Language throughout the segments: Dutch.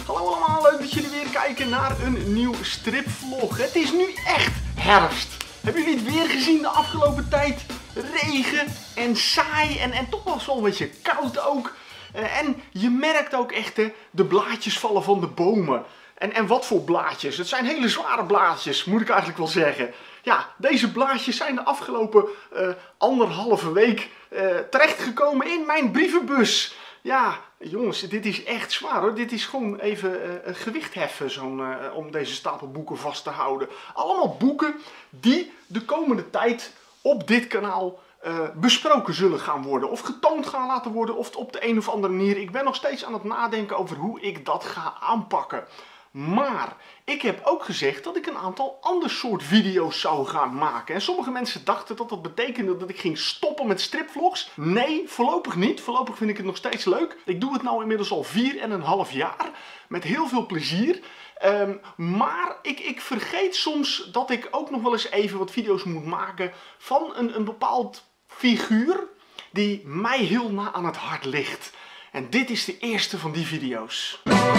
Hallo allemaal, leuk dat jullie weer kijken naar een nieuw stripvlog. Het is nu echt herfst. Hebben jullie het weer gezien de afgelopen tijd? Regen en saai en toch wel zo'n beetje koud ook. En je merkt ook echt de blaadjes vallen van de bomen. En wat voor blaadjes? Het zijn hele zware blaadjes, moet ik eigenlijk wel zeggen. Ja, deze blaadjes zijn de afgelopen anderhalve week terechtgekomen in mijn brievenbus. Ja, jongens, dit is echt zwaar hoor. Dit is gewoon even gewicht heffen om deze stapel boeken vast te houden. Allemaal boeken die de komende tijd op dit kanaal besproken zullen gaan worden. Of getoond gaan laten worden, of op de een of andere manier. Ik ben nog steeds aan het nadenken over hoe ik dat ga aanpakken. Maar ik heb ook gezegd dat ik een aantal ander soort video's zou gaan maken. En sommige mensen dachten dat dat betekende dat ik ging stoppen met stripvlogs. Nee, voorlopig niet. Voorlopig vind ik het nog steeds leuk. Ik doe het nou inmiddels al 4,5 jaar. Met heel veel plezier. Maar ik vergeet soms dat ik ook nog wel eens even wat video's moet maken van een bepaald figuur die mij heel na aan het hart ligt. En dit is de eerste van die video's.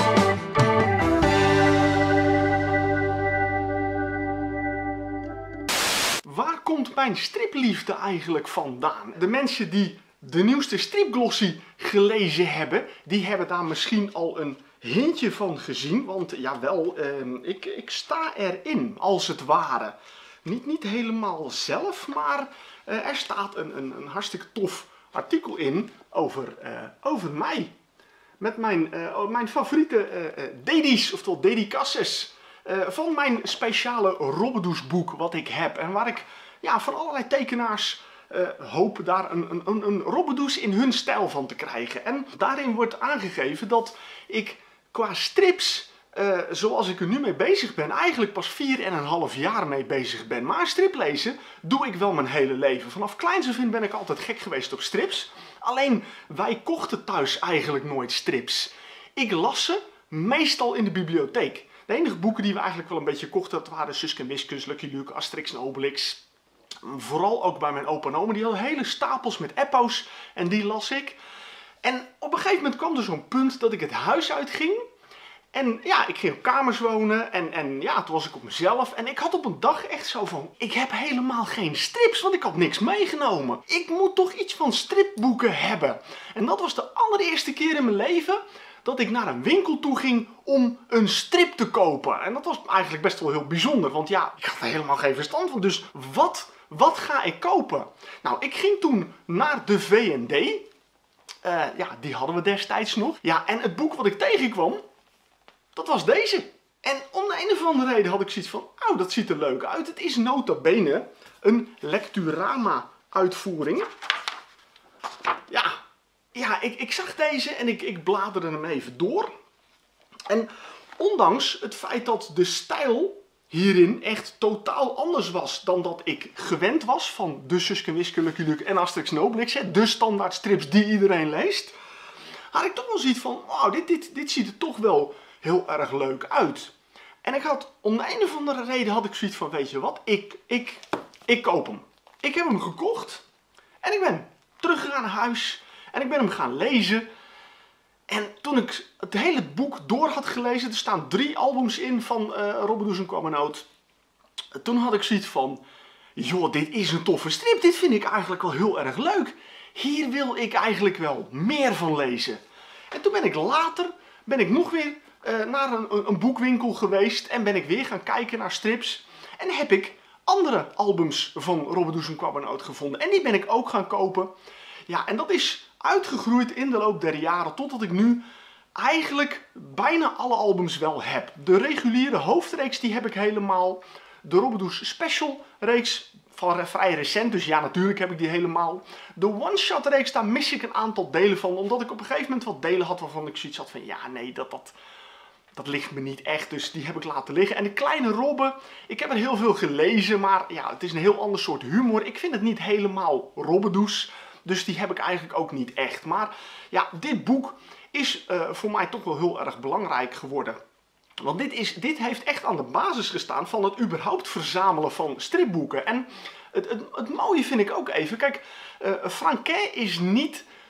Waar komt mijn stripliefde eigenlijk vandaan? De mensen die de nieuwste stripglossie gelezen hebben, die hebben daar misschien al een hintje van gezien. Want jawel, ik sta erin, als het ware. Niet helemaal zelf, maar er staat een hartstikke tof artikel in over mij. Met mijn favoriete dedi's, oftewel dedicasses. Van mijn speciale Robbedoes-boek wat ik heb. En waar ik van allerlei tekenaars hoop daar een Robbedoes in hun stijl van te krijgen. En daarin wordt aangegeven dat ik qua strips, zoals ik er nu mee bezig ben, eigenlijk pas 4,5 jaar mee bezig ben. Maar striplezen doe ik wel mijn hele leven. Vanaf kleins af aan ben ik altijd gek geweest op strips. Alleen wij kochten thuis eigenlijk nooit strips. Ik las ze meestal in de bibliotheek. De enige boeken die we eigenlijk wel een beetje kochten, dat waren Suske en Wiskes, Lucky Luke, Asterix en Obelix. Vooral ook bij mijn opa en oma, die hadden hele stapels met eppo's en die las ik. En op een gegeven moment kwam er zo'n punt dat ik het huis uitging. En ja, ik ging op kamers wonen en ja, toen was ik op mezelf. En ik had op een dag echt zo van, ik heb helemaal geen strips, want ik had niks meegenomen. Ik moet toch iets van stripboeken hebben. En dat was de allereerste keer in mijn leven dat ik naar een winkel toe ging om een strip te kopen. En dat was eigenlijk best wel heel bijzonder, want ja, ik had er helemaal geen verstand van. Dus wat ga ik kopen? Nou, ik ging toen naar de V&D. Ja, die hadden we destijds nog. Ja, en het boek wat ik tegenkwam, dat was deze. En om de een of andere reden had ik zoiets van, oh, dat ziet er leuk uit. Het is nota bene een Lecturama uitvoering. Ja, ik zag deze en ik bladerde hem even door. En ondanks het feit dat de stijl hierin echt totaal anders was dan dat ik gewend was van de Suske en Wiske, Lucky Luke en Asterix en Obelix, de standaard strips die iedereen leest, had ik toch wel zoiets van, wow, dit ziet er toch wel heel erg leuk uit. En ik had, om de een of andere reden had ik zoiets van, weet je wat, ik koop hem. Ik heb hem gekocht en ik ben teruggegaan naar huis en ik ben hem gaan lezen. En toen ik het hele boek door had gelezen, er staan 3 albums in van Robbedoes en Kwam en Oud. Toen had ik zoiets van, joh, dit is een toffe strip, dit vind ik eigenlijk wel heel erg leuk. Hier wil ik eigenlijk wel meer van lezen. En toen ben ik later, nog weer naar een boekwinkel geweest en ben ik weer gaan kijken naar strips. En heb ik andere albums van Robbedoes en Kwam en Oud gevonden. En die ben ik ook gaan kopen. Ja, en dat is uitgegroeid in de loop der jaren totdat ik nu eigenlijk bijna alle albums wel heb. De reguliere hoofdreeks die heb ik helemaal. De Robbedoes Special reeks van vrij recent, dus ja, natuurlijk heb ik die helemaal. De one-shot reeks, daar mis ik een aantal delen van, omdat ik op een gegeven moment wat delen had waarvan ik zoiets had van, ja, nee, dat ligt me niet echt, dus die heb ik laten liggen. En de kleine Robbe, ik heb er heel veel gelezen, maar ja, het is een heel ander soort humor. Ik vind het niet helemaal Robbedoes, dus die heb ik eigenlijk ook niet echt. Maar ja, dit boek is voor mij toch wel heel erg belangrijk geworden. Want dit heeft echt aan de basis gestaan van het überhaupt verzamelen van stripboeken. En het mooie vind ik ook even, kijk, Franquin is niet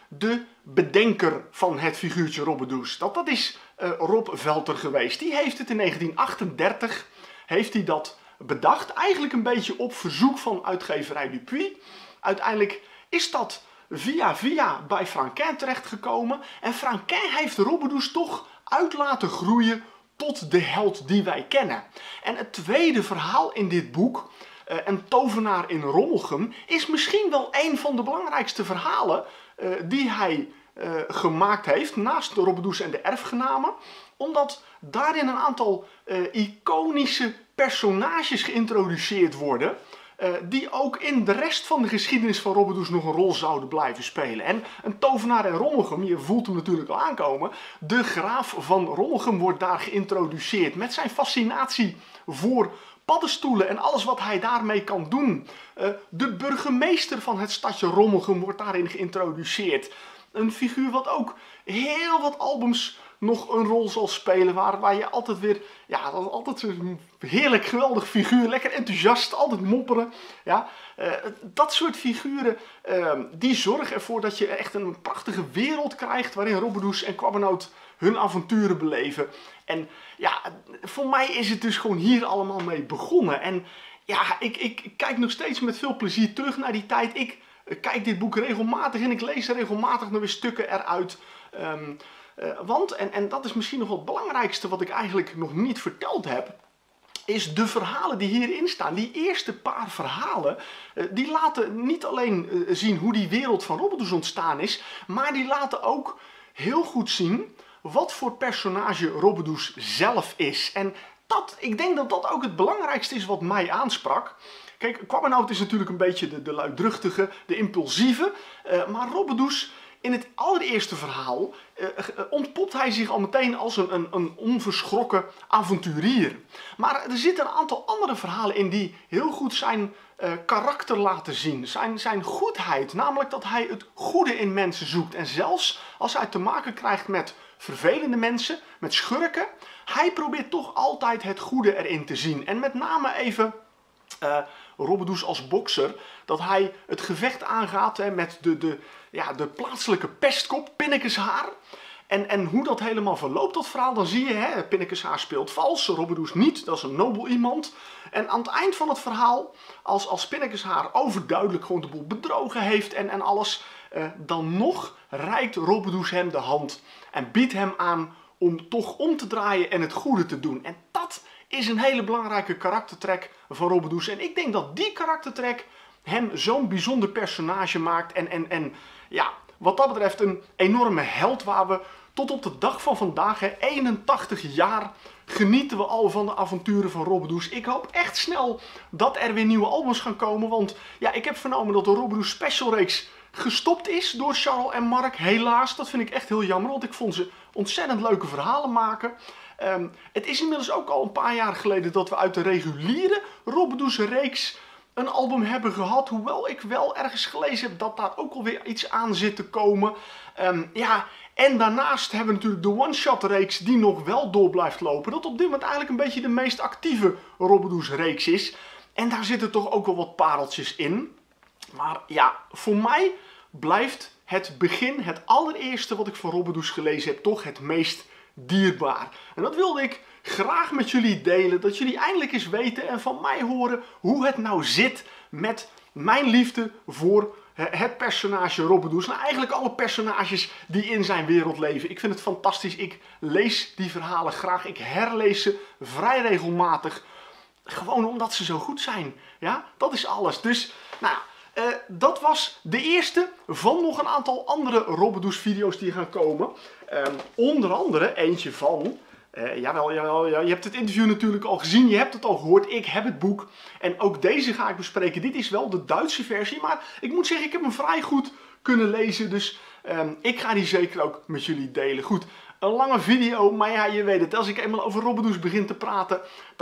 de bedenker van het figuurtje Robbedoes. Dat is Rob Velter geweest. Die heeft het in 1938 heeft hij dat bedacht. Eigenlijk een beetje op verzoek van uitgeverij Dupuis. Uiteindelijk is dat via bij Franquin terechtgekomen. En Franquin heeft Robbedoes toch uit laten groeien tot de held die wij kennen. En het tweede verhaal in dit boek, Een tovenaar in Rommelgem, is misschien wel een van de belangrijkste verhalen die hij gemaakt heeft, naast de Robbedoes en de erfgenamen. Omdat daarin een aantal iconische personages geïntroduceerd worden, die ook in de rest van de geschiedenis van Robbedoes nog een rol zouden blijven spelen. En een tovenaar in Rommelgem, je voelt hem natuurlijk al aankomen, de graaf van Rommelgem wordt daar geïntroduceerd met zijn fascinatie voor paddenstoelen en alles wat hij daarmee kan doen. De burgemeester van het stadje Rommelgem wordt daarin geïntroduceerd. Een figuur wat ook heel wat albums nog een rol zal spelen, waar je altijd weer, ja, dat is altijd een heerlijk geweldig figuur, lekker enthousiast, altijd mopperen. Ja. Dat soort figuren, die zorgen ervoor dat je echt een prachtige wereld krijgt waarin Robbedoes en Quabbenoot hun avonturen beleven. En ja, voor mij is het dus gewoon hier allemaal mee begonnen. En ja, ik kijk nog steeds met veel plezier terug naar die tijd. Ik kijk dit boek regelmatig en ik lees er regelmatig nog weer stukken eruit. Want, en dat is misschien nog wel het belangrijkste wat ik eigenlijk nog niet verteld heb, is de verhalen die hierin staan. Die eerste paar verhalen, die laten niet alleen zien hoe die wereld van Robbedoes ontstaan is, maar die laten ook heel goed zien wat voor personage Robbedoes zelf is. En ik denk dat dat ook het belangrijkste is wat mij aansprak. Kijk, Quabbenoot is natuurlijk een beetje de luidruchtige, de impulsieve, maar Robbedoes, in het allereerste verhaal ontpopt hij zich al meteen als een onverschrokken avonturier. Maar er zitten een aantal andere verhalen in die heel goed zijn karakter laten zien. Zijn goedheid, namelijk dat hij het goede in mensen zoekt. En zelfs als hij te maken krijgt met vervelende mensen, met schurken, hij probeert toch altijd het goede erin te zien. En met name even Robbedoes als bokser, dat hij het gevecht aangaat met de plaatselijke pestkop, Pinnekeshaar. En hoe dat helemaal verloopt, dat verhaal, dan zie je, Pinnekeshaar speelt vals, Robbedoes niet, dat is een nobel iemand. En aan het eind van het verhaal, als Pinnekeshaar overduidelijk gewoon de boel bedrogen heeft en alles, dan nog reikt Robbedoes hem de hand en biedt hem aan om toch om te draaien en het goede te doen. En dat is een hele belangrijke karaktertrek van Robbedoes. En ik denk dat die karaktertrek hem zo'n bijzonder personage maakt. En ja, wat dat betreft een enorme held waar we tot op de dag van vandaag, 81 jaar, genieten we al van de avonturen van Robbedoes. Ik hoop echt snel dat er weer nieuwe albums gaan komen. Want ja, ik heb vernomen dat de Robbedoes Special reeks gestopt is door Charles en Mark. Helaas, dat vind ik echt heel jammer, want ik vond ze ontzettend leuke verhalen maken. Het is inmiddels ook al een paar jaar geleden dat we uit de reguliere Robbedoes reeks een album hebben gehad. Hoewel ik wel ergens gelezen heb dat daar ook alweer iets aan zit te komen. Ja, en daarnaast hebben we natuurlijk de one-shot reeks die nog wel door blijft lopen. Dat op dit moment eigenlijk een beetje de meest actieve Robbedoes reeks is. En daar zitten toch ook wel wat pareltjes in. Maar ja, voor mij blijft het begin, het allereerste wat ik van Robbedoes gelezen heb, toch het meest dierbaar. En dat wilde ik graag met jullie delen, dat jullie eindelijk eens weten en van mij horen hoe het nou zit met mijn liefde voor het personage Robbedoes. Nou, eigenlijk alle personages die in zijn wereld leven. Ik vind het fantastisch. Ik lees die verhalen graag. Ik herlees ze vrij regelmatig. Gewoon omdat ze zo goed zijn. Ja, dat is alles. Dus, nou ja. Dat was de eerste van nog een aantal andere Robbedoes video's die gaan komen. Onder andere eentje van, jawel, je hebt het interview natuurlijk al gezien, je hebt het al gehoord, ik heb het boek. En ook deze ga ik bespreken. Dit is wel de Duitse versie, maar ik moet zeggen, ik heb hem vrij goed kunnen lezen. Dus ik ga die zeker ook met jullie delen. Goed, een lange video, maar ja, je weet het, als ik eenmaal over Robbedoes begin te praten,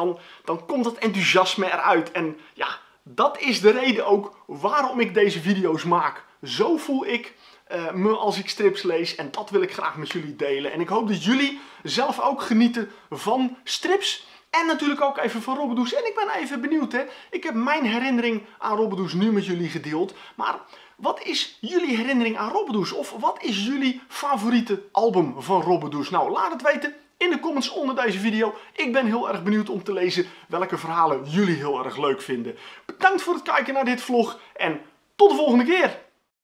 dan komt dat enthousiasme eruit. En ja, dat is de reden ook waarom ik deze video's maak. Zo voel ik me als ik strips lees en dat wil ik graag met jullie delen. En ik hoop dat jullie zelf ook genieten van strips en natuurlijk ook even van Robbedoes. En ik ben even benieuwd, hè. Ik heb mijn herinnering aan Robbedoes nu met jullie gedeeld. Maar Wat is jullie herinnering aan Robbedoes? Of wat is jullie favoriete album van Robbedoes? Nou, laat het weten in de comments onder deze video. Ik ben heel erg benieuwd om te lezen welke verhalen jullie heel erg leuk vinden. Bedankt voor het kijken naar dit vlog en tot de volgende keer!